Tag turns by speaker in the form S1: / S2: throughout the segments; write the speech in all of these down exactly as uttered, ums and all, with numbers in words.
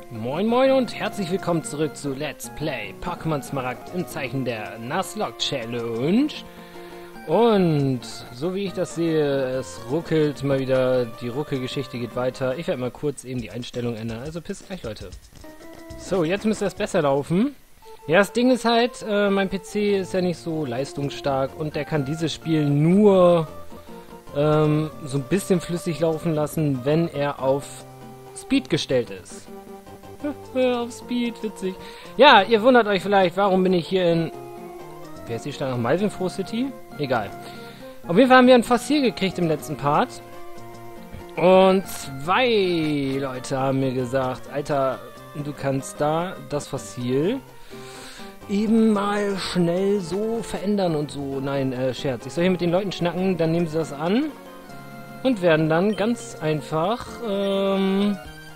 S1: Moin Moin und herzlich willkommen zurück zu Let's Play Pokémon Smaragd im Zeichen der Nuzlocke Challenge. Und so wie ich das sehe, es ruckelt mal wieder, die Ruckelgeschichte geht weiter. Ich werde mal kurz eben die Einstellung ändern, also bis gleich, Leute. So, jetzt müsste das besser laufen. Ja, das Ding ist halt, äh, mein P C ist ja nicht so leistungsstark und der kann dieses Spiel nur ähm, so ein bisschen flüssig laufen lassen, wenn er auf Speed gestellt ist. Auf Speed, witzig. Ja, ihr wundert euch vielleicht, warum bin ich hier in... Wer ist die Stadt noch? Malvenfroh City? Egal. Auf jeden Fall haben wir ein Fossil gekriegt im letzten Part. Und zwei Leute haben mir gesagt, Alter, du kannst da das Fossil eben mal schnell so verändern und so. Nein, äh, Scherz. Ich soll hier mit den Leuten schnacken, dann nehmen sie das an und werden dann ganz einfach, ähm...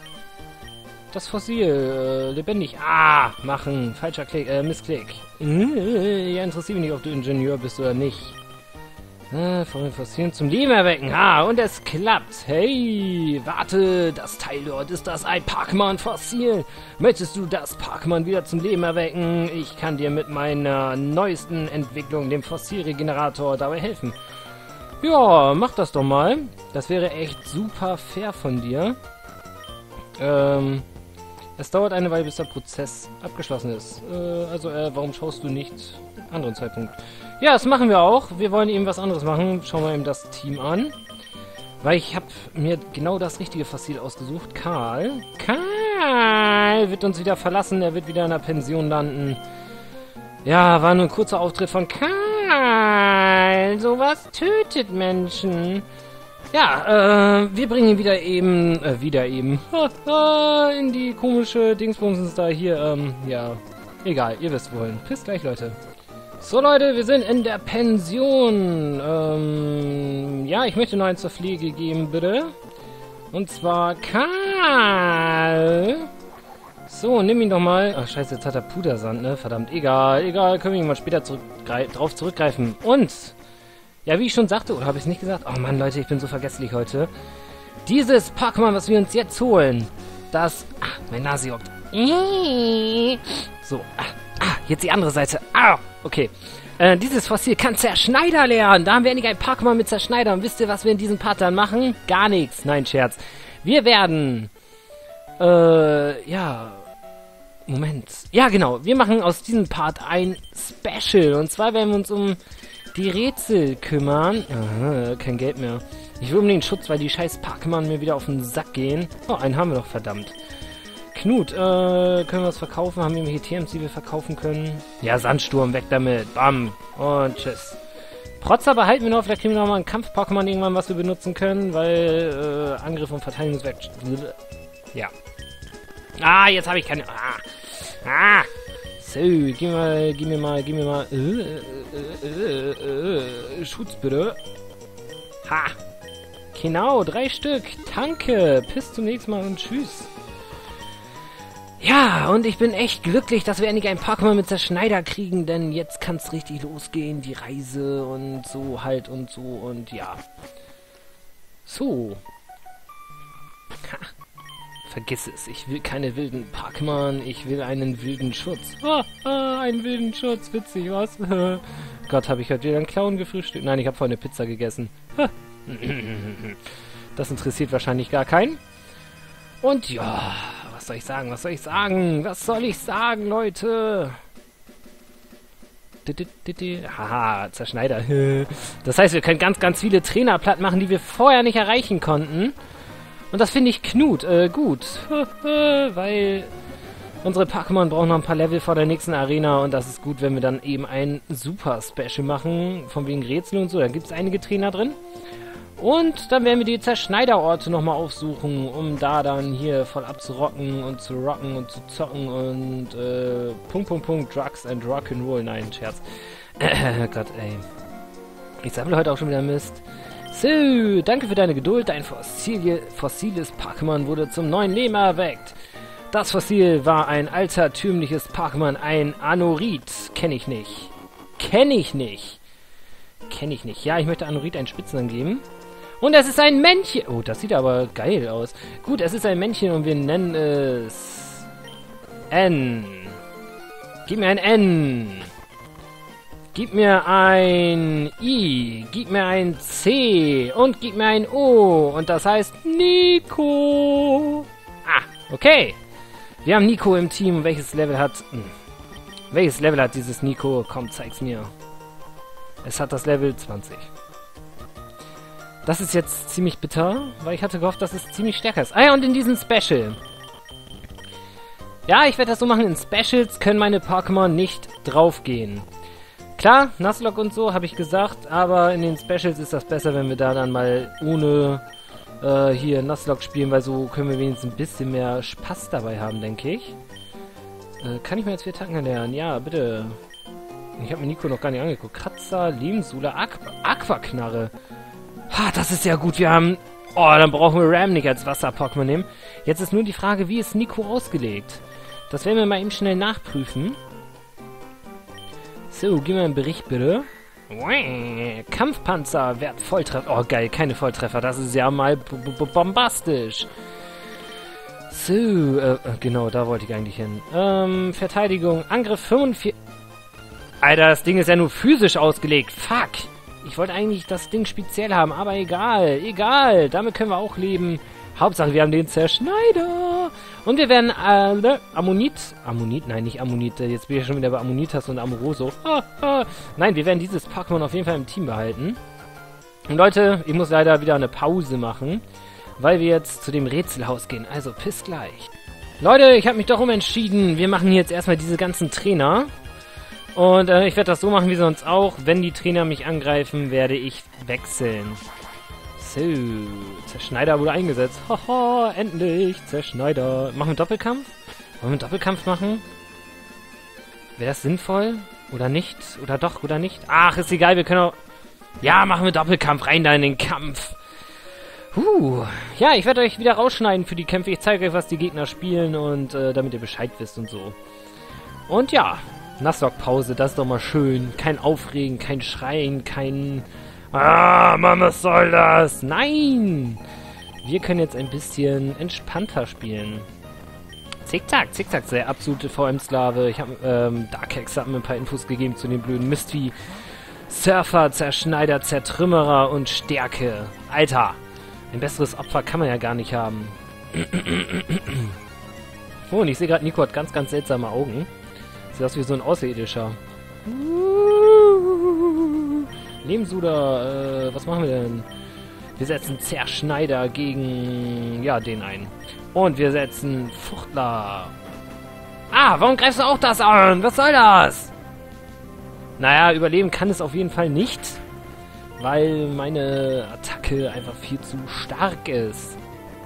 S1: das Fossil äh, lebendig ah machen. Falscher Klick, äh, Missklick. Äh, ja, interessiert mich nicht, ob du Ingenieur bist oder nicht. Äh, von den Fossilien zum Leben erwecken. Ah, und es klappt. Hey, warte, das Teil dort, ist das ein Pokémon-Fossil? Möchtest du das Pokémon wieder zum Leben erwecken? Ich kann dir mit meiner neuesten Entwicklung, dem Fossilregenerator, dabei helfen. Ja, mach das doch mal. Das wäre echt super fair von dir. Ähm... Es dauert eine Weile, bis der Prozess abgeschlossen ist. Äh, also, äh, warum schaust du nicht einen anderen Zeitpunkt? Ja, das machen wir auch. Wir wollen eben was anderes machen. Schauen wir eben das Team an. Weil ich habe mir genau das richtige Fossil ausgesucht. Karl. Karl wird uns wieder verlassen. Er wird wieder in der Pension landen. Ja, war nur ein kurzer Auftritt von Karl. Sowas tötet Menschen. Ja, äh, wir bringen ihn wieder eben, äh, wieder eben, in die komische Dingsbumsens da hier, ähm, ja, egal, ihr wisst wohin. Bis gleich, Leute. So, Leute, wir sind in der Pension. Ähm, ja, ich möchte noch eins zur Pflege geben, bitte. Und zwar Karl. So, nimm ihn doch mal. Ach, scheiße, jetzt hat er Pudersand, ne? Verdammt, egal, egal, können wir ihn mal später zurückgre- drauf zurückgreifen. Und... ja, wie ich schon sagte, oder habe ich es nicht gesagt? Oh Mann, Leute, ich bin so vergesslich heute. Dieses Pokémon, was wir uns jetzt holen, das... Ah, mein Nase juckt. So, ah, ah, jetzt die andere Seite. Ah, okay. Äh, dieses Fossil kann Zerschneider lernen. Da haben wir endlich ein Pokémon mit Zerschneider. Und wisst ihr, was wir in diesem Part dann machen? Gar nichts. Nein, Scherz. Wir werden... Äh, ja... Moment. Ja, genau. Wir machen aus diesem Part ein Special. Und zwar werden wir uns um... die Rätsel kümmern. Aha, kein Geld mehr. Ich will unbedingt Schutz, weil die scheiß Pokémon mir wieder auf den Sack gehen. Oh, einen haben wir noch, verdammt. Knut, äh, können wir was verkaufen? Haben wir irgendwelche T M C, die wir verkaufen können? Ja, Sandsturm, weg damit. Bam. Und tschüss. Protzer behalten wir noch. Vielleicht kriegen wir noch mal ein Kampf-Pokémon irgendwann, was wir benutzen können, weil, äh, Angriff und Verteidigung ist weg. Ja. Ah, jetzt habe ich keine... Ah. Ah. So, gib mir mal, gib mir mal, gib mir mal, äh, äh, äh, äh, Schutz bitte. Ha! Genau, drei Stück. Danke. Bis zum nächsten Mal und tschüss. Ja, und ich bin echt glücklich, dass wir endlich ein Pokémon mit Zerschneider kriegen, denn jetzt kann es richtig losgehen, die Reise und so halt und so und ja. So. Ha. Vergiss es, ich will keine wilden Pokémon, ich will einen wilden Schutz. Ah, ah, einen wilden Schutz, witzig, was? Gott, habe ich heute wieder einen Clown gefrühstückt? Nein, ich habe vorhin eine Pizza gegessen. Das interessiert wahrscheinlich gar keinen. Und ja, was soll ich sagen, was soll ich sagen? Was soll ich sagen, Leute? Haha, Zerschneider. Das heißt, wir können ganz, ganz viele Trainer platt machen, die wir vorher nicht erreichen konnten. Und das finde ich Knut äh, gut, weil unsere Pokémon brauchen noch ein paar Level vor der nächsten Arena und das ist gut, wenn wir dann eben ein Super-Special machen, von wegen Rätsel und so, da gibt es einige Trainer drin. Und dann werden wir die Zerschneiderorte nochmal aufsuchen, um da dann hier voll abzurocken und zu rocken und zu zocken und äh, Punkt, Punkt, Punkt, Drugs and Rock'n'Roll, nein, Scherz. Äh, Gott, ey. Ich sammle heute auch schon wieder Mist. So, danke für deine Geduld. Dein Fossil, fossiles Pokémon wurde zum neuen Leben erweckt. Das Fossil war ein altertümliches Pokémon, ein Anorit. Kenne ich nicht. Kenne ich nicht. Kenne ich nicht. Ja, ich möchte Anorit einen Spitznamen geben. Und es ist ein Männchen. Oh, das sieht aber geil aus. Gut, es ist ein Männchen und wir nennen es... N. Gib mir ein N. Gib mir ein I. Gib mir ein C. Und gib mir ein O. Und das heißt Nico. Ah, okay. Wir haben Nico im Team. Welches Level hat... Hm. Welches Level hat dieses Nico? Komm, zeig's mir. Es hat das Level zwanzig. Das ist jetzt ziemlich bitter, weil ich hatte gehofft, dass es ziemlich stärker ist. Ah ja, und in diesem Special. Ja, ich werde das so machen. In Specials können meine Pokémon nicht draufgehen. Klar, Nuzlocke und so, habe ich gesagt, aber in den Specials ist das besser, wenn wir da dann mal ohne äh, hier Nuzlocke spielen, weil so können wir wenigstens ein bisschen mehr Spaß dabei haben, denke ich. Äh, kann ich mir jetzt vier Attacken lernen? Ja, bitte. Ich habe mir Nico noch gar nicht angeguckt. Kratzer, Lebensula, Aqu Aquaknarre. Ha, das ist ja gut. Wir haben... Oh, dann brauchen wir Ram nicht als Wasser-Pokémon nehmen. Jetzt ist nur die Frage, wie ist Nico ausgelegt? Das werden wir mal eben schnell nachprüfen. So, gib mir einen Bericht, bitte. Kampfpanzer, Wert Volltreffer. Oh, geil, keine Volltreffer. Das ist ja mal bombastisch. So, äh, genau, da wollte ich eigentlich hin. Ähm, Verteidigung, Angriff fünfundvierzig. Alter, das Ding ist ja nur physisch ausgelegt. Fuck. Ich wollte eigentlich das Ding speziell haben, aber egal, egal. Damit können wir auch leben. Hauptsache, wir haben den Zerschneider. Und wir werden alle Ammonit... Ammonit? Nein, nicht Ammonit. Jetzt bin ich schon wieder bei Ammonitas und Amoroso. Ah, ah. Nein, wir werden dieses Pokémon auf jeden Fall im Team behalten. Und Leute, ich muss leider wieder eine Pause machen, weil wir jetzt zu dem Rätselhaus gehen. Also, bis gleich. Leute, ich habe mich doch umentschieden. Wir machen hier jetzt erstmal diese ganzen Trainer. Und äh, ich werde das so machen wie sonst auch. Wenn die Trainer mich angreifen, werde ich wechseln. So, Zerschneider wurde eingesetzt. Haha, endlich, Zerschneider. Machen wir Doppelkampf? Wollen wir einen Doppelkampf machen? Wäre das sinnvoll? Oder nicht? Oder doch, oder nicht? Ach, ist egal, wir können auch... Ja, machen wir Doppelkampf, rein da in den Kampf. Huh. Ja, ich werde euch wieder rausschneiden für die Kämpfe. Ich zeige euch, was die Gegner spielen und äh, damit ihr Bescheid wisst und so. Und ja, Nuzlocke-Pause, das ist doch mal schön. Kein Aufregen, kein Schreien, kein... Ah, Mann, was soll das? Nein! Wir können jetzt ein bisschen entspannter spielen. Zickzack, Zickzack, der absolute V M-Sklave. Ich habe, ähm, Darkhex hat mir ein paar Infos gegeben zu den blöden Mistvieh. Surfer, Zerschneider, Zertrümmerer und Stärke. Alter, ein besseres Opfer kann man ja gar nicht haben. Oh, und ich sehe gerade, Nico hat ganz, ganz seltsame Augen. Sieht aus wie so ein Außerirdischer. Lebensluder, äh, was machen wir denn? Wir setzen Zerschneider gegen, ja, den ein. Und wir setzen Fuchtler. Ah, warum greifst du auch das an? Was soll das? Naja, überleben kann es auf jeden Fall nicht, weil meine Attacke einfach viel zu stark ist.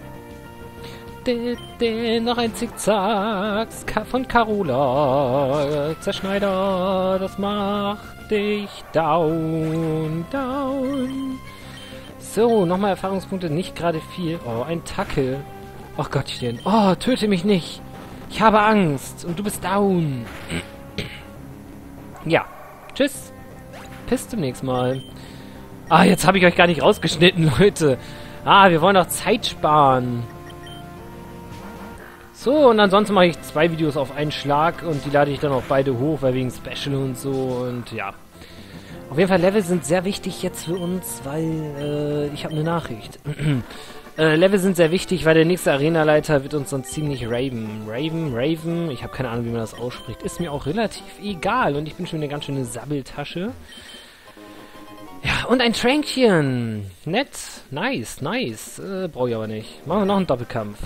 S1: De, de, noch ein Zickzack von Carola. Zerschneider, das macht dich down, down. So, nochmal Erfahrungspunkte, nicht gerade viel. Oh, ein Tackle. Oh Gottchen. Oh, töte mich nicht. Ich habe Angst und du bist down. Ja. Tschüss. Bis zum nächsten Mal. Ah, jetzt habe ich euch gar nicht rausgeschnitten, Leute. Ah, wir wollen doch Zeit sparen. So, und ansonsten mache ich zwei Videos auf einen Schlag und die lade ich dann auch beide hoch, weil wegen Special und so und ja. Auf jeden Fall, Level sind sehr wichtig jetzt für uns, weil äh, ich habe eine Nachricht. äh, Level sind sehr wichtig, weil der nächste Arenaleiter wird uns sonst ziemlich raven. Raven, Raven, ich habe keine Ahnung, wie man das ausspricht. Ist mir auch relativ egal und ich bin schon eine ganz schöne Sabbeltasche. Ja, und ein Tränkchen. Nett, nice, nice. Äh, brauche ich aber nicht. Machen wir noch einen Doppelkampf.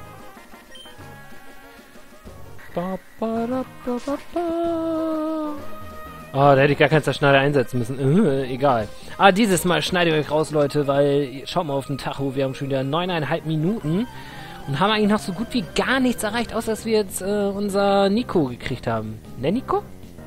S1: Ba, ba, da, ba, ba, ba. Oh, da hätte ich gar keinen Zerschneider einsetzen müssen. Äh, egal. Ah, dieses Mal schneidet ihr euch raus, Leute, weil, schaut mal auf den Tacho, wir haben schon wieder neuneinhalb Minuten und haben eigentlich noch so gut wie gar nichts erreicht, außer dass wir jetzt äh, unser Nico gekriegt haben. Ne, Nico?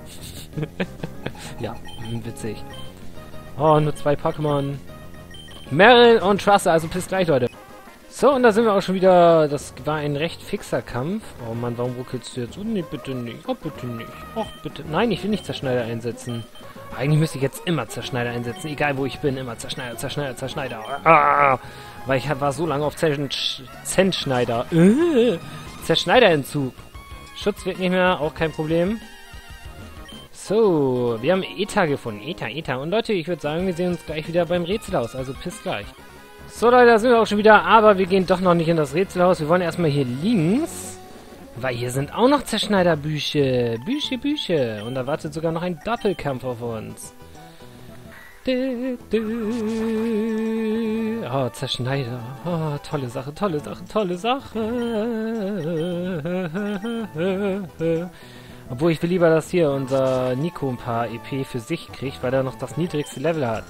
S1: Ja, witzig. Oh, nur zwei Pokémon. Meryl und Truster, also bis gleich, Leute. So, und da sind wir auch schon wieder. Das war ein recht fixer Kampf. Oh Mann, warum ruckelst du jetzt? Oh nee, bitte nicht. Oh, bitte nicht. Oh, bitte. Nein, ich will nicht Zerschneider einsetzen. Eigentlich müsste ich jetzt immer Zerschneider einsetzen. Egal, wo ich bin. Immer Zerschneider, Zerschneider, Zerschneider. Ah, weil ich war so lange auf Zerschneider. Äh, Zerschneiderentzug. Schutz wird nicht mehr, auch kein Problem. So, wir haben Eta gefunden. Eta, Eta. Und Leute, ich würde sagen, wir sehen uns gleich wieder beim Rätselhaus. Also bis gleich. So Leute, da sind wir auch schon wieder. Aber wir gehen doch noch nicht in das Rätselhaus. Wir wollen erstmal hier links. Weil hier sind auch noch Zerschneiderbüsche. Büsche, Büsche. Und da wartet sogar noch ein Doppelkampf auf uns. Oh, Zerschneider. Oh, tolle Sache, tolle Sache, tolle Sache. Obwohl, ich will lieber, dass hier unser Nico ein paar E P für sich kriegt, weil er noch das niedrigste Level hat.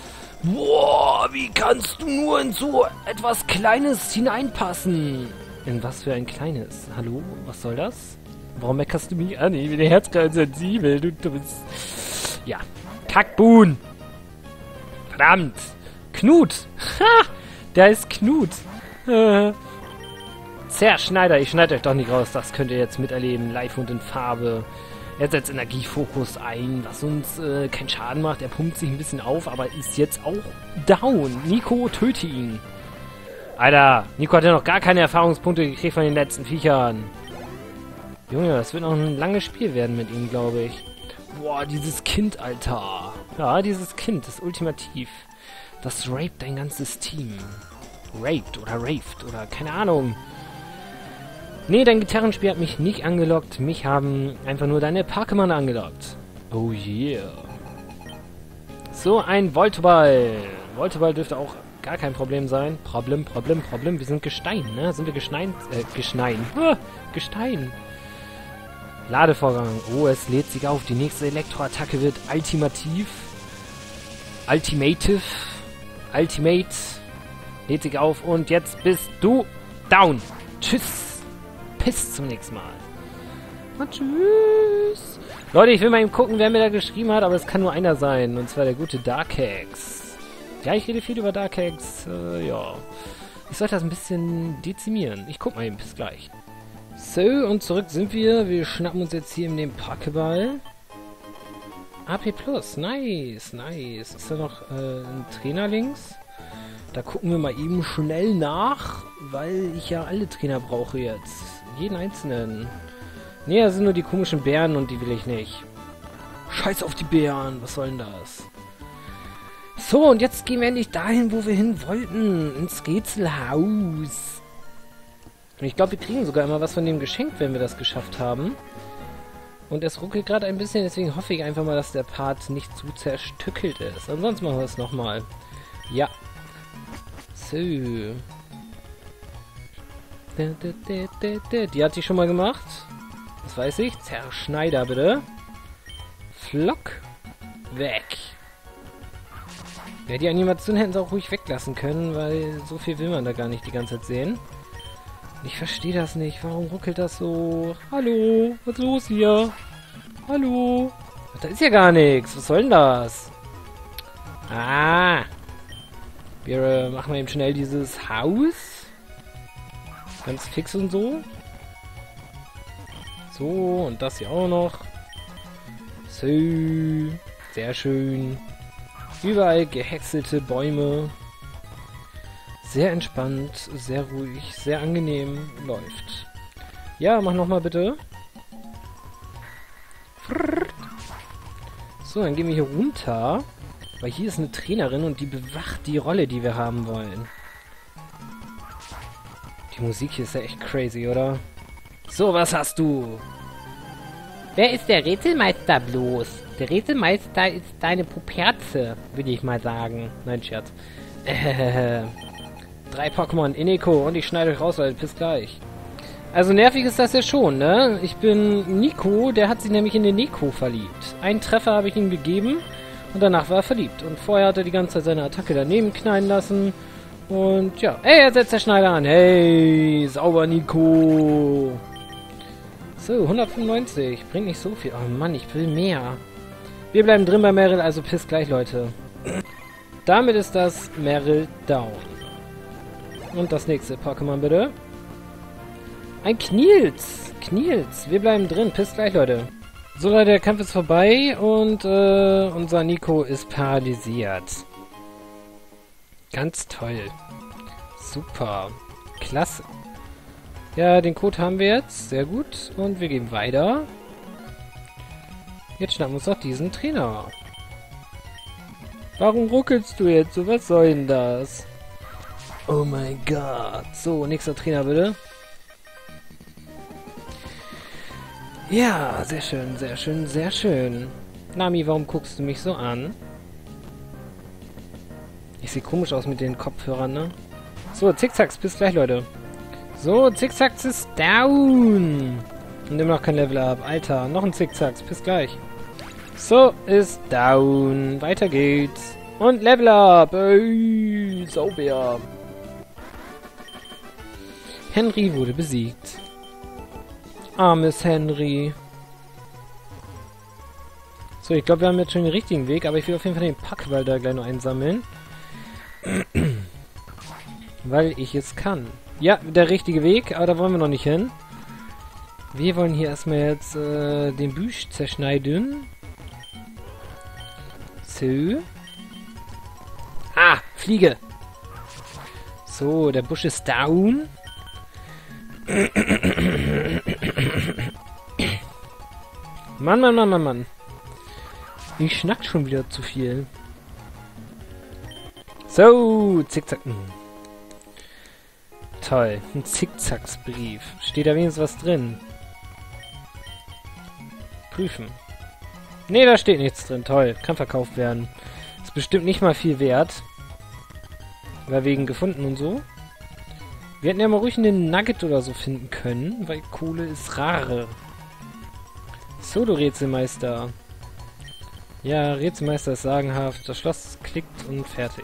S1: Boah, wie kannst du nur in so etwas Kleines hineinpassen? In was für ein Kleines? Hallo, was soll das? Warum meckerst du mich an? Ich bin der Herzkrank sensibel, du dummes... Ja, Kackbuhn! Verdammt! Knut! Ha! Der ist Knut! Äh. Zerschneider, ich schneide euch doch nicht raus, das könnt ihr jetzt miterleben, live und in Farbe. Er setzt Energiefokus ein, was uns äh, keinen Schaden macht. Er pumpt sich ein bisschen auf, aber ist jetzt auch down. Nico, töte ihn. Alter, Nico hat ja noch gar keine Erfahrungspunkte gekriegt von den letzten Viechern. Junge, das wird noch ein langes Spiel werden mit ihm, glaube ich. Boah, dieses Kind, Alter. Ja, dieses Kind, das ist ultimativ. Das raped dein ganzes Team. Raped oder raved oder keine Ahnung. Nee, dein Gitarrenspiel hat mich nicht angelockt. Mich haben einfach nur deine Pokémon angelockt. Oh yeah. So, ein Voltoball. Voltoball dürfte auch gar kein Problem sein. Problem, Problem, Problem. Wir sind Gestein, ne? Sind wir Gestein? Äh, Gestein. Ah, Gestein. Ladevorgang. Oh, es lädt sich auf. Die nächste Elektroattacke wird ultimativ. Ultimative. Ultimate. Lädt sich auf und jetzt bist du down. Tschüss. Bis zum nächsten Mal. Und tschüss. Leute, ich will mal eben gucken, wer mir da geschrieben hat, aber es kann nur einer sein. Und zwar der gute Darkex. Ja, ich rede viel über Darkex. Äh, ja. Ich sollte das ein bisschen dezimieren. Ich guck mal eben, bis gleich. So, und zurück sind wir. Wir schnappen uns jetzt hier in den Pokéball. A P plus. Nice, nice. Ist da noch äh, ein Trainer links? Da gucken wir mal eben schnell nach, weil ich ja alle Trainer brauche jetzt. Jeden einzelnen. Nee, das sind nur die komischen Bären und die will ich nicht. Scheiß auf die Bären, was soll denn das? So, und jetzt gehen wir endlich dahin, wo wir hin wollten. Ins Rätselhaus. Und ich glaube, wir kriegen sogar immer was von dem geschenkt, wenn wir das geschafft haben. Und es ruckelt gerade ein bisschen, deswegen hoffe ich einfach mal, dass der Part nicht zu zerstückelt ist. Ansonsten machen wir es nochmal. Ja. So. Die hatte ich schon mal gemacht. Das weiß ich. Zerschneider, bitte. Flock. Weg. Ja, die Animation hätten sie auch ruhig weglassen können, weil so viel will man da gar nicht die ganze Zeit sehen. Ich verstehe das nicht. Warum ruckelt das so? Hallo? Was ist los hier? Hallo? Da ist ja gar nichts. Was soll denn das? Ah. Wir äh, machen mal eben schnell dieses Haus. Ganz fix und so. So, und das hier auch noch. So. Sehr schön. Überall gehäckselte Bäume. Sehr entspannt, sehr ruhig, sehr angenehm. Läuft. Ja, mach nochmal bitte. So, dann gehen wir hier runter. Weil hier ist eine Trainerin und die bewacht die Rolle, die wir haben wollen. Die Musik hier ist ja echt crazy, oder? So, was hast du? Wer ist der Rätselmeister bloß? Der Rätselmeister ist deine Puperze, würde ich mal sagen. Nein, Scherz. Äh, drei Pokémon in Eco und ich schneide euch raus, Leute. Bis gleich. Also nervig ist das ja schon, ne? Ich bin Nico, der hat sich nämlich in den Nico verliebt. Einen Treffer habe ich ihm gegeben und danach war er verliebt. Und vorher hat er die ganze Zeit seine Attacke daneben knallen lassen. Und ja, ey, er setzt der Schneider an. Hey, sauber Nico. So, hundertfünfundneunzig. Bringt nicht so viel. Oh Mann, ich will mehr. Wir bleiben drin bei Meryl, also piss gleich, Leute. Damit ist das Meryl down. Und das nächste Pokémon, bitte. Ein Kniels. Kniels. Wir bleiben drin. Piss gleich, Leute. So, Leute, der Kampf ist vorbei und äh, unser Nico ist paralysiert. Ganz toll. Super. Klasse. Ja, den Code haben wir jetzt. Sehr gut. Und wir gehen weiter. Jetzt schnappen wir uns doch diesen Trainer. Warum ruckelst du jetzt so? Was soll denn das? Oh mein Gott. So, nächster Trainer bitte. Ja, sehr schön, sehr schön, sehr schön. Nami, warum guckst du mich so an? Ich sehe komisch aus mit den Kopfhörern, ne? So, Zickzacks, bis gleich, Leute. So, Zickzacks ist down. Und immer noch kein Level Up. Alter, noch ein Zickzacks, bis gleich. So, ist down. Weiter geht's. Und Level Up. Ey, Saubär. Henry wurde besiegt. Armes Henry. So, ich glaube, wir haben jetzt schon den richtigen Weg, aber ich will auf jeden Fall den Packwall da gleich noch einsammeln. Weil ich es kann. Ja, der richtige Weg, aber da wollen wir noch nicht hin. Wir wollen hier erstmal jetzt äh, den Büsch zerschneiden. So. Ah, Fliege. So, der Busch ist down. Mann, Mann, Mann, Mann, Mann. Ich schnack schon wieder zu viel. So, Zickzack. Hm. Toll, ein Zickzacksbrief. Steht da wenigstens was drin? Prüfen. Nee, da steht nichts drin. Toll, kann verkauft werden. Ist bestimmt nicht mal viel wert. Weil wegen gefunden und so. Wir hätten ja mal ruhig einen Nugget oder so finden können, weil Kohle ist rar. So, du Rätselmeister. Ja, Rätselmeister ist sagenhaft. Das Schloss klickt und fertig.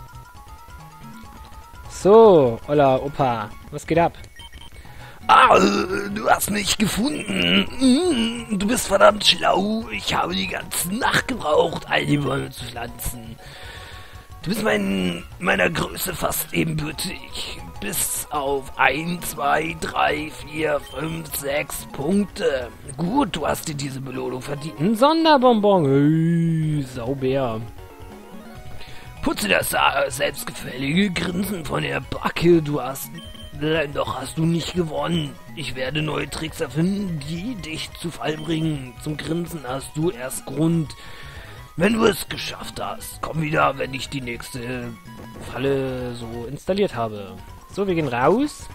S1: So, Ola, Opa. Was geht ab?
S2: Ah, du hast mich gefunden. Du bist verdammt schlau. Ich habe die ganze Nacht gebraucht, all die Bäume zu pflanzen. Du bist mein, meiner Größe fast ebenbürtig. Bis auf eins, zwei, drei, vier, fünf, sechs Punkte. Gut, du hast dir diese Belohnung verdient.
S1: Ein Sonderbonbon. Hey, Saubär.
S2: Putze das selbstgefällige Grinsen von der Backe. Du hast... Doch hast du nicht gewonnen. Ich werde neue Tricks erfinden, die dich zu Fall bringen. Zum Grinsen hast du erst Grund, wenn du es geschafft hast. Komm wieder, wenn ich die nächste
S1: Falle so installiert habe. So, wir gehen raus.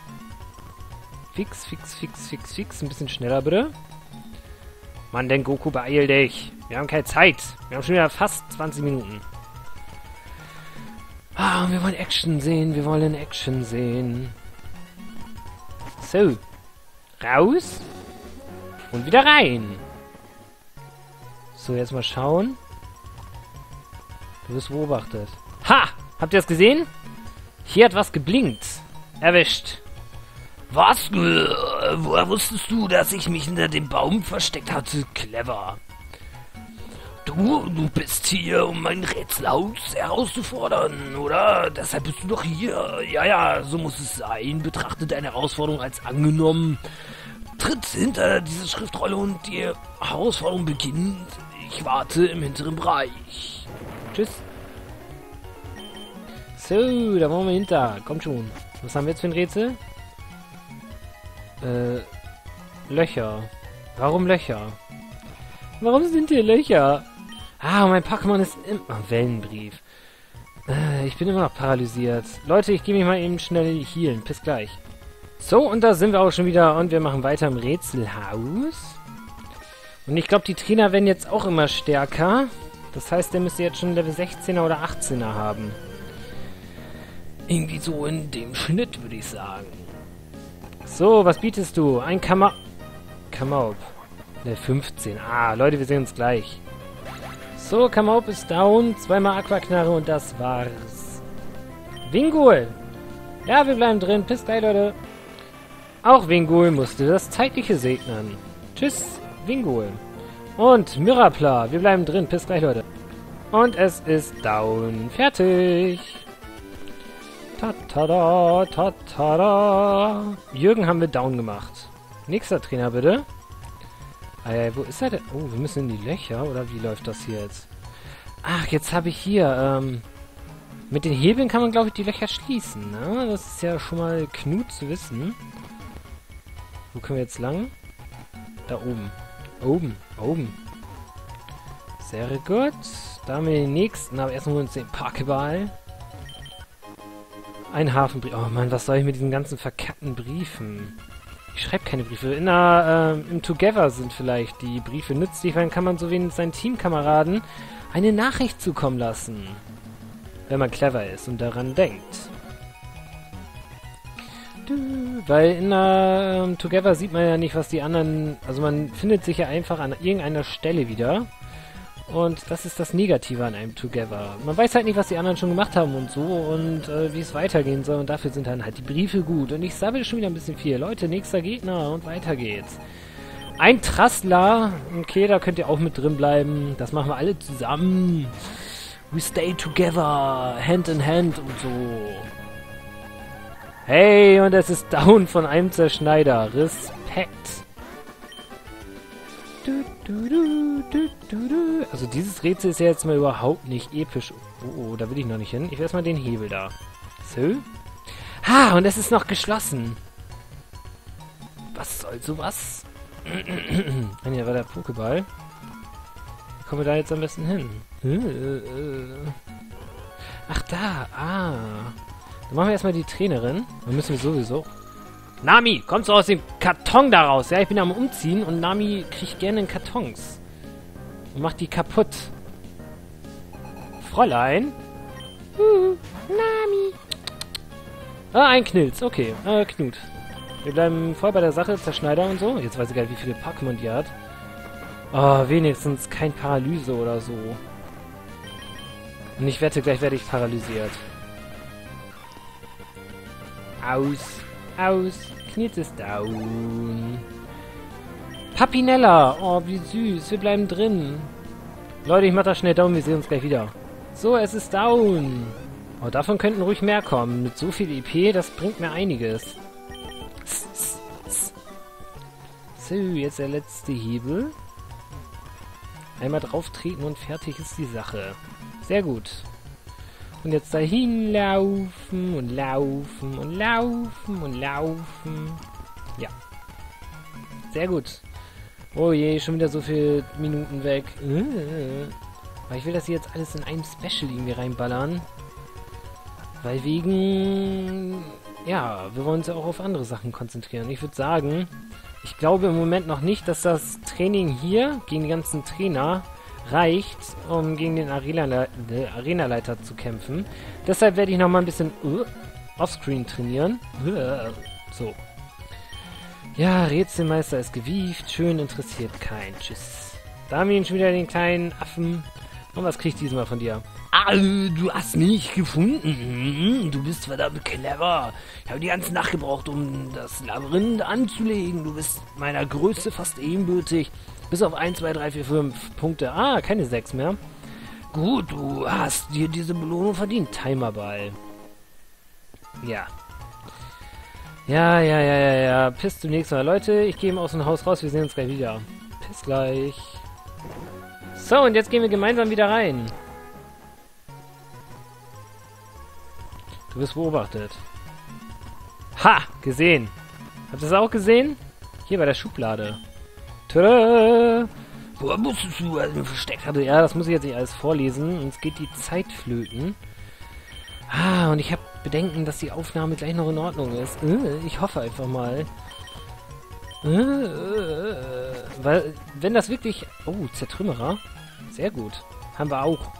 S1: Fix, fix, fix, fix, fix. Ein bisschen schneller, bitte. Mann, denn Goku, beeil dich. Wir haben keine Zeit. Wir haben schon wieder fast zwanzig Minuten. Ah, wir wollen Action sehen. Wir wollen Action sehen. So. Raus. Und wieder rein. So, jetzt mal schauen. Du wirst beobachtet. Ha! Habt ihr das gesehen? Hier hat was geblinkt. Erwischt.
S2: Was? Woher wusstest du, dass ich mich hinter dem Baum versteckt hatte? Clever. Du, du bist hier, um mein Rätselhaus herauszufordern, oder? Deshalb bist du doch hier. Ja, ja, so muss es sein. Betrachte deine Herausforderung als angenommen. Tritt hinter diese Schriftrolle und die Herausforderung beginnt. Ich warte im hinteren Bereich.
S1: Tschüss. So, da wollen wir hinter. Kommt schon. Was haben wir jetzt für ein Rätsel? Äh, Löcher. Warum Löcher? Warum sind hier Löcher? Ah, mein Pokémon ist immer... Wellenbrief. Äh, ich bin immer noch paralysiert. Leute, ich gehe mich mal eben schnell healen. Bis gleich. So, und da sind wir auch schon wieder. Und wir machen weiter im Rätselhaus. Und ich glaube, die Trainer werden jetzt auch immer stärker. Das heißt, der müsste jetzt schon Level sechzehner oder achtzehner haben.
S2: Irgendwie so in dem Schnitt, würde ich sagen.
S1: So, was bietest du? Ein Kamau... Kamaup. Level fünfzehn. Ah, Leute, wir sehen uns gleich. So, Kamaup ist down. Zweimal Aquaknarre und das war's. Wingull. Ja, wir bleiben drin. Bis gleich, Leute. Auch Wingull musste das Zeitliche segnen. Tschüss, Wingull. Und Mirapla. Wir bleiben drin. Bis gleich, Leute. Und es ist down. Fertig. Ta-ta-da, ta-ta-da. Jürgen haben wir down gemacht. Nächster Trainer, bitte. Äh, wo ist er denn? Oh, wir müssen in die Löcher, oder wie läuft das hier jetzt? Ach, jetzt habe ich hier, ähm... mit den Hebeln kann man, glaube ich, die Löcher schließen, ne? Das ist ja schon mal Knut zu wissen. Wo können wir jetzt lang? Da oben. Oben. Oben. Sehr gut. Da haben wir den nächsten. Aber erstmal holen wir uns den Pokéball. Ein Hafenbrief. Oh Mann, was soll ich mit diesen ganzen verkackten Briefen? Ich schreibe keine Briefe. In der, äh, im Together sind vielleicht die Briefe nützlich, weil dann kann man so wenig seinen Teamkameraden eine Nachricht zukommen lassen. Wenn man clever ist und daran denkt. Weil in der ähm, Together sieht man ja nicht, was die anderen... Also man findet sich ja einfach an irgendeiner Stelle wieder. Und das ist das Negative an einem Together. Man weiß halt nicht, was die anderen schon gemacht haben und so und äh, wie es weitergehen soll. Und dafür sind dann halt die Briefe gut. Und ich sabbel schon wieder ein bisschen viel. Leute, nächster Gegner und weiter geht's. Ein Trassler. Okay, da könnt ihr auch mit drin bleiben. Das machen wir alle zusammen. We stay together. Hand in hand und so. Hey, und es ist down von einem Zerschneider. Respekt. Du, du, du, du, du, du. Also dieses Rätsel ist ja jetzt mal überhaupt nicht episch. Oh, oh, da will ich noch nicht hin. Ich will erstmal den Hebel da. So. Ha, und es ist noch geschlossen. Was soll sowas? Ah, ja, war der Pokéball. Wie kommen wir da jetzt am besten hin? Ach, da. Ah. Dann machen wir erstmal die Trainerin. Dann müssen wir sowieso... Nami, kommst du aus dem Karton da raus? Ja, ich bin am Umziehen und Nami kriegt gerne Kartons. Und macht die kaputt. Fräulein? Uh, Nami. Ah, ein Knilz. Okay, äh, Knut. Wir bleiben voll bei der Sache. Zerschneider und so. Jetzt weiß ich gar nicht, wie viele Pokémon die hat. Oh, wenigstens kein Paralyse oder so. Und ich wette, gleich werde ich paralysiert. Aus. Aus. Knit ist down. Papinella. Oh, wie süß. Wir bleiben drin. Leute, ich mach das schnell down. Wir sehen uns gleich wieder. So, es ist down. Oh, davon könnten ruhig mehr kommen. Mit so viel I P, das bringt mir einiges. So, jetzt der letzte Hebel. Einmal drauf treten und fertig ist die Sache. Sehr gut. Und jetzt dahin laufen und laufen und laufen und laufen. Ja. Sehr gut. Oh je, schon wieder so viele Minuten weg. Aber ich will das hier jetzt alles in einem Special irgendwie reinballern. Weil wegen... Ja, wir wollen uns ja auch auf andere Sachen konzentrieren. Ich würde sagen, ich glaube im Moment noch nicht, dass das Training hier gegen die ganzen Trainer reicht, um gegen den Arena Arenaleiter zu kämpfen. Deshalb werde ich noch mal ein bisschen uh, offscreen trainieren. Uh, so. Ja, Rätselmeister ist gewieft. Schön, interessiert keinen. Tschüss. Da haben wir ihn schon wieder, den kleinen Affen. Und was krieg ich diesmal von dir?
S2: Ah, du hast mich gefunden. Du bist verdammt clever. Ich habe die ganze Nacht gebraucht, um das Labyrinth anzulegen. Du bist meiner Größe fast ebenbürtig. Bis auf eins, zwei, drei, vier, fünf Punkte. Ah, keine sechs mehr. Gut, du hast dir diese Belohnung verdient. Timerball.
S1: Ja. Ja, ja, ja, ja, ja. Piss zunächst mal. Leute, ich gehe mal aus dem Haus raus. Wir sehen uns gleich wieder. Piss gleich. So, und jetzt gehen wir gemeinsam wieder rein. Du wirst beobachtet. Ha! Gesehen. Habt ihr das auch gesehen? Hier bei der Schublade. Tada!
S2: Woher musstest du, als ich mich versteckt hatte?
S1: Also, ja, das muss ich jetzt nicht alles vorlesen. Uns geht die Zeit flöten. Ah, und ich habe Bedenken, dass die Aufnahme gleich noch in Ordnung ist. Ich hoffe einfach mal. Weil, wenn das wirklich... Oh, Zertrümmerer. Sehr gut. Haben wir auch.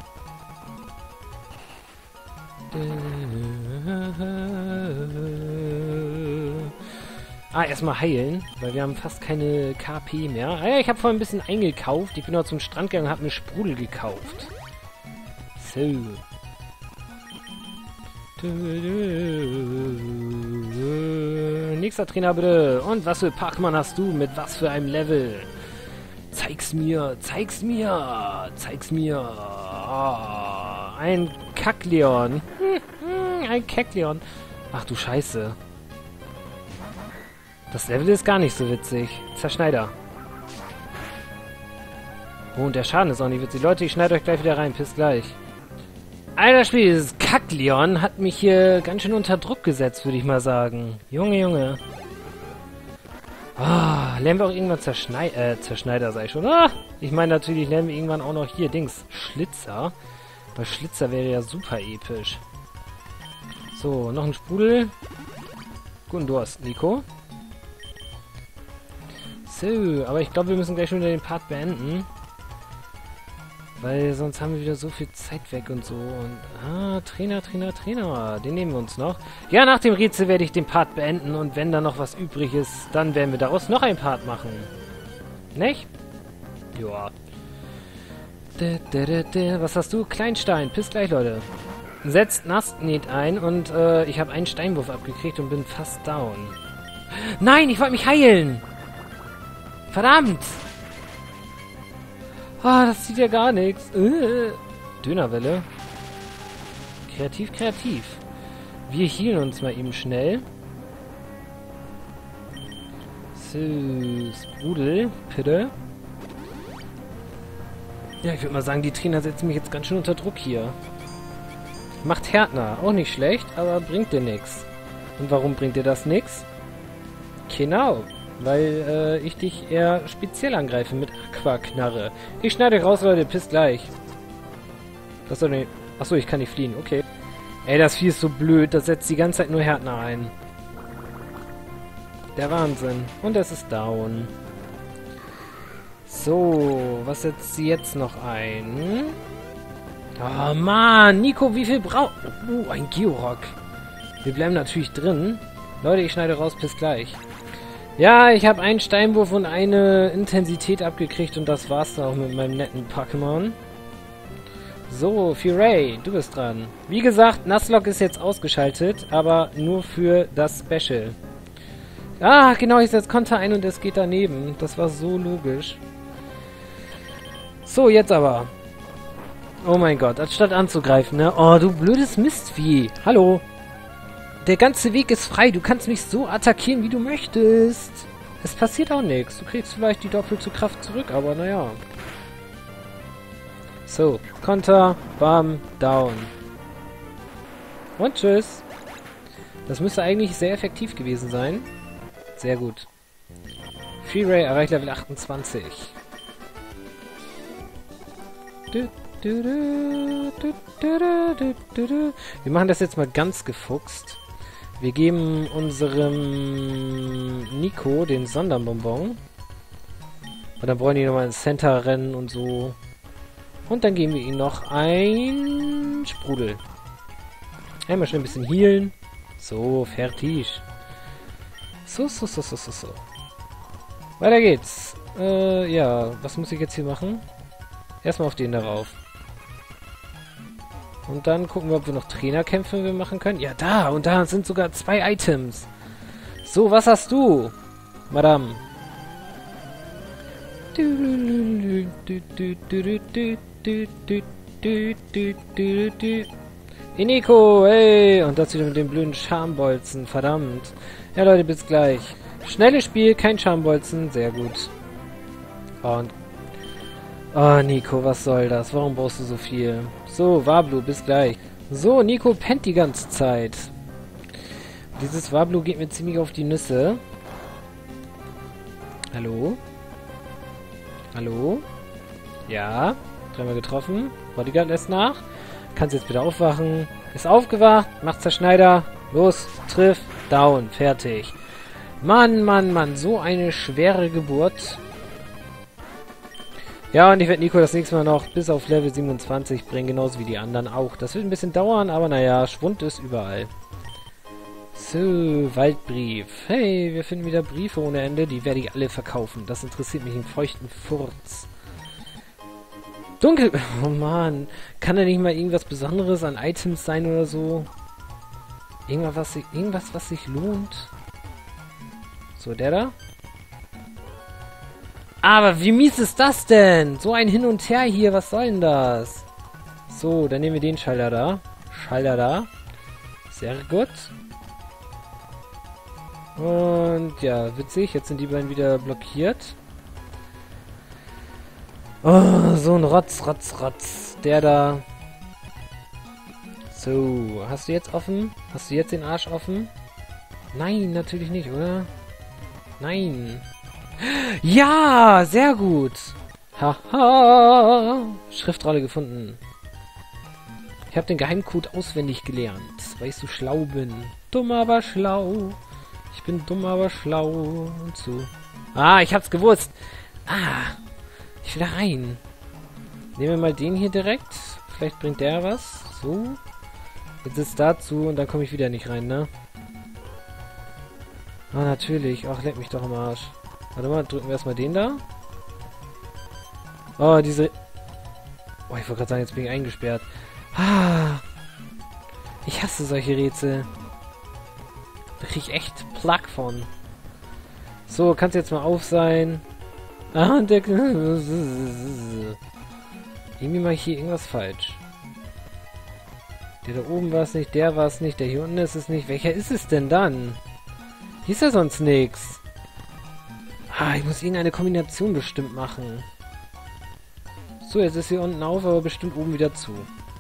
S1: Ah, erstmal heilen, weil wir haben fast keine K P mehr. Ah ja, ich habe vorhin ein bisschen eingekauft. Ich bin noch zum Strand gegangen und habe mir Sprudel gekauft. So. Nächster Trainer bitte. Und was für Pokémon hast du? Mit was für einem Level? Zeig's mir, zeig's mir, zeig's mir. Oh, ein Kackleon. Ein Kackleon. Ach du Scheiße. Das Level ist gar nicht so witzig. Zerschneider. Oh, und der Schaden ist auch nicht witzig. Leute, ich schneide euch gleich wieder rein. Bis gleich. Alter Spiel, dieses Kackleon hat mich hier ganz schön unter Druck gesetzt, würde ich mal sagen. Junge, Junge. Ah, lernen wir auch irgendwann Zerschnei äh, Zerschneider, sei schon. Ah, ich meine natürlich lernen wir irgendwann auch noch hier, Dings, Schlitzer. Weil Schlitzer wäre ja super episch. So, noch ein Sprudel. Guten Durst, Nico. So, aber ich glaube, wir müssen gleich schon wieder den Part beenden. Weil sonst haben wir wieder so viel Zeit weg und so. Und, ah, Trainer, Trainer, Trainer. Den nehmen wir uns noch. Ja, nach dem Rätsel werde ich den Part beenden. Und wenn da noch was übrig ist, dann werden wir daraus noch einen Part machen. Nicht? Joa. Was hast du? Kleinstein. Bis gleich, Leute. Setzt Nastnet ein und äh, ich habe einen Steinwurf abgekriegt und bin fast down. Nein, ich wollte mich heilen. Verdammt. Ah, das sieht ja gar nichts. Äh. Dönerwelle. Kreativ, kreativ. Wir healen uns mal eben schnell. So, Sprudel, bitte. Ja, ich würde mal sagen, die Trainer setzen mich jetzt ganz schön unter Druck hier. Macht Härtner. Auch nicht schlecht, aber bringt dir nichts. Und warum bringt dir das nichts? Genau. Weil äh, ich dich eher speziell angreife mit Aquaknarre. Ich schneide euch raus, Leute. Bis gleich. Was soll denn... Achso, ich kann nicht fliehen. Okay. Ey, das Vieh ist so blöd. Das setzt die ganze Zeit nur Härtner ein. Der Wahnsinn. Und es ist down. So, was setzt sie jetzt noch ein? Oh, Mann. Nico, wie viel braucht... Uh, ein Georock. Wir bleiben natürlich drin. Leute, ich schneide raus. Bis gleich. Ja, ich habe einen Steinwurf und eine Intensität abgekriegt und das war's dann auch mit meinem netten Pokémon. So, Furay, du bist dran. Wie gesagt, Nuzlocke ist jetzt ausgeschaltet, aber nur für das Special. Ah, genau, ich setze Konter ein und es geht daneben. Das war so logisch. So, jetzt aber. Oh mein Gott, anstatt anzugreifen, ne? Oh, du blödes Mistvieh. Hallo. Der ganze Weg ist frei. Du kannst mich so attackieren, wie du möchtest. Es passiert auch nichts. Du kriegst vielleicht die doppelte Kraft zurück, aber naja. So, Konter, bam, down. Und tschüss. Das müsste eigentlich sehr effektiv gewesen sein. Sehr gut. Furay erreicht Level achtundzwanzig. Du, du, du, du, du, du, du, du. Wir machen das jetzt mal ganz gefuchst. Wir geben unserem Nico den Sonderbonbon. Und dann wollen die nochmal ins Center rennen und so. Und dann geben wir ihm noch ein Sprudel. Einmal schnell ein bisschen healen. So, fertig. So, so, so, so, so, so. Weiter geht's. Äh, ja, was muss ich jetzt hier machen? Erstmal auf den darauf. Und dann gucken wir, ob wir noch Trainerkämpfe machen können. Ja, da. Und da sind sogar zwei Items. So, was hast du, Madame? Iniko, hey. Und das wieder mit dem blöden Schambolzen. Verdammt. Ja, Leute, bis gleich. Schnelles Spiel, kein Schambolzen. Sehr gut. Und... Oh, Nico, was soll das? Warum brauchst du so viel? So, Wablu, bis gleich. So, Nico pennt die ganze Zeit. Dieses Wablu geht mir ziemlich auf die Nüsse. Hallo? Hallo? Ja? Dreimal getroffen. Bodyguard lässt nach. Kannst jetzt bitte aufwachen. Ist aufgewacht. Macht Zerschneider. Los, triff. Down. Fertig. Mann, Mann, Mann. So eine schwere Geburt. Ja, und ich werde Nico das nächste Mal noch bis auf Level siebenundzwanzig bringen, genauso wie die anderen auch. Das wird ein bisschen dauern, aber naja, Schwund ist überall. So, Waldbrief. Hey, wir finden wieder Briefe ohne Ende, die werde ich alle verkaufen. Das interessiert mich im feuchten Furz. Dunkel... Oh Mann, kann da nicht mal irgendwas Besonderes an Items sein oder so? Irgendwas, was sich, irgendwas, was sich lohnt? So, der da? Aber wie mies ist das denn? So ein Hin und Her hier, was soll denn das? So, dann nehmen wir den Schalter da. Schalter da. Sehr gut. Und ja, witzig, jetzt sind die beiden wieder blockiert. Oh, so ein Rotz, Rotz, Rotz. Der da. So, hast du jetzt offen? Hast du jetzt den Arsch offen? Nein, natürlich nicht, oder? Nein. Ja, sehr gut. Haha. Schriftrolle gefunden. Ich habe den Geheimcode auswendig gelernt, weil ich so schlau bin. Dumm, aber schlau. Ich bin dumm, aber schlau. Und so. Ah, ich hab's gewusst. Ah. Ich will da rein. Nehmen wir mal den hier direkt. Vielleicht bringt der was. So. Jetzt ist dazu und dann komme ich wieder nicht rein, ne? Ah, natürlich. Ach, leck mich doch am Arsch. Warte mal, drücken wir erstmal den da. Oh, diese... Oh, ich wollte gerade sagen, jetzt bin ich eingesperrt. Ah. Ich hasse solche Rätsel. Da krieg ich echt Plack von. So, kannst jetzt mal auf sein. Ah, der... Irgendwie mache ich hier irgendwas falsch. Der da oben war es nicht, der war es nicht, der hier unten ist es nicht. Welcher ist es denn dann? Hier ist ja sonst nichts. Ah, ich muss irgendeine Kombination bestimmt machen. So, jetzt ist hier unten auf, aber bestimmt oben wieder zu.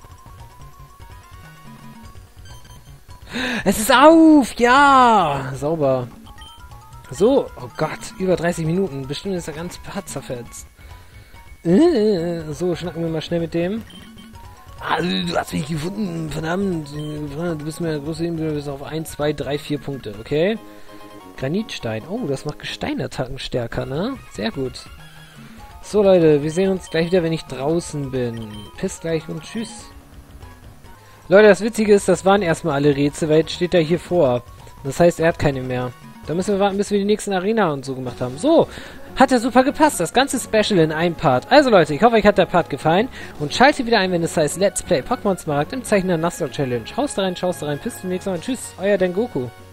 S1: Es ist auf! Ja! Sauber. So, oh Gott, über dreißig Minuten. Bestimmt ist er ganz hart zerfetzt. Äh, so, schnacken wir mal schnell mit dem. Ah, du hast mich gefunden, verdammt. Du bist mir groß, du bist auf eins, zwei, drei, vier Punkte, okay? Granitstein. Oh, das macht Gesteinattacken stärker, ne? Sehr gut. So, Leute, wir sehen uns gleich wieder, wenn ich draußen bin. Bis gleich und tschüss. Leute, das Witzige ist, das waren erstmal alle Rätsel, weil jetzt steht er hier vor. Das heißt, er hat keine mehr. Da müssen wir warten, bis wir die nächsten Arena und so gemacht haben. So, hat ja super gepasst. Das ganze Special in einem Part. Also Leute, ich hoffe, euch hat der Part gefallen. Und schaltet wieder ein, wenn es heißt Let's Play Pokémon Smaragd im Zeichen der Nuzlocke Challenge. Haust da rein, schaust da rein. Bis zum nächsten Mal. Tschüss, euer Dengoku.